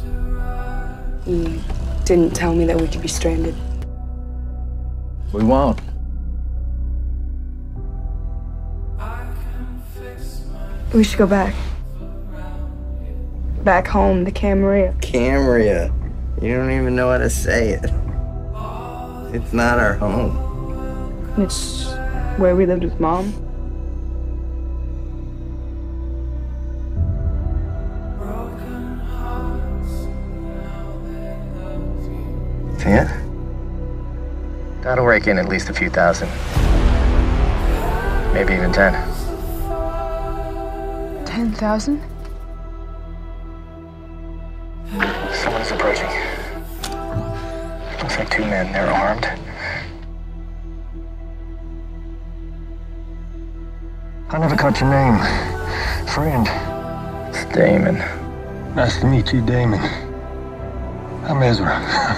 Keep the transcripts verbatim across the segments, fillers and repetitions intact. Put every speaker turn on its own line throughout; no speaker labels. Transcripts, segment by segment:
He didn't tell me that we could be stranded.
We won't.
We should go back. Back home, to Camaria.
Camaria. You don't even know how to say it. It's not our home.
It's where we lived with Mom.
Ten? That'll rake in at least a few thousand. Maybe even ten.
Ten thousand?
Someone's approaching. Looks like two men. They're armed. I never caught your name. Friend. It's Damon.
Nice to meet you, Damon. I'm Ezra.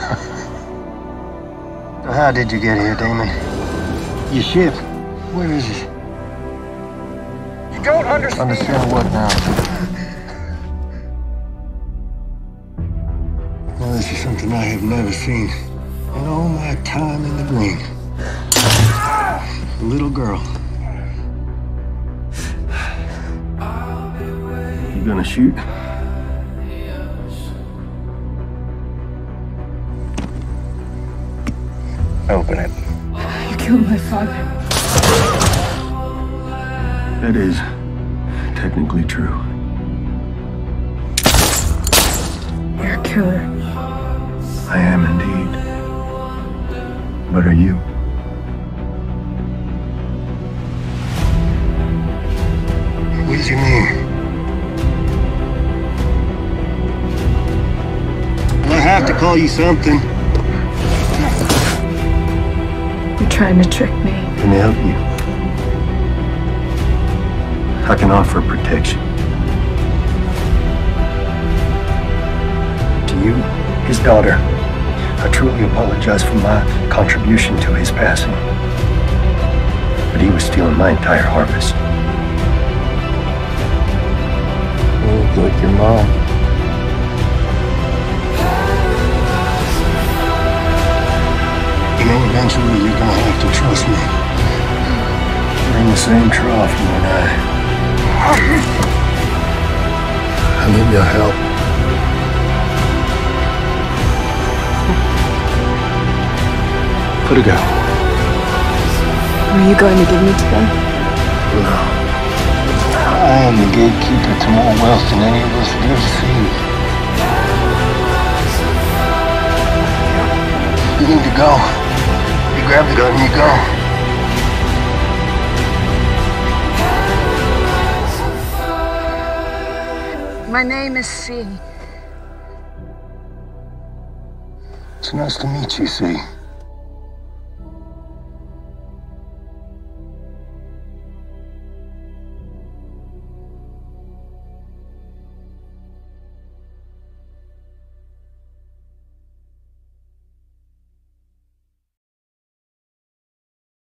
So how did you get here, Damon? Your ship? Where is it?
You don't understand.
Understand what now? Well, this is something I have never seen in all my time in the green. A little girl. You gonna shoot?
Open it.
You killed my father.
That is technically true.
You're a killer.
I am indeed. But are you? What is your name? Well, I have to call you something.
You're trying to trick me.
Can I help you? I can offer protection. To you, his daughter, I truly apologize for my contribution to his passing. But he was stealing my entire harvest.
You look like your mom.
You know, eventually you're gonna have to trust me. We're in the same trough, you and I. I need your help. Put it go.
Are you going to give me to them?
No. I am the gatekeeper to more wealth than any of us have ever seen. You need to go. You grab the gun and you go.
My name is C.
It's nice to meet you, C.